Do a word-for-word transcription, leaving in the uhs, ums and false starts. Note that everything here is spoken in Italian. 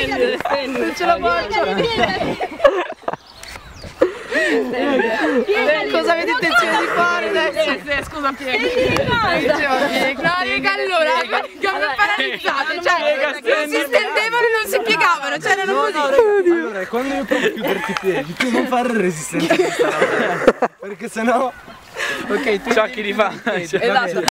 Non ce la faccio. Cosa avete intenzione di fare adesso? Scusa Piega. No raga, allora gambe paralizzate, cioè non si stendevano e non si piegavano, cioè erano così. Allora quando io provo a chiuderti i piedi, tu non fare resistenza a questa roba, perché sennò... Ok, tu ciocchi di faccia. Esatto.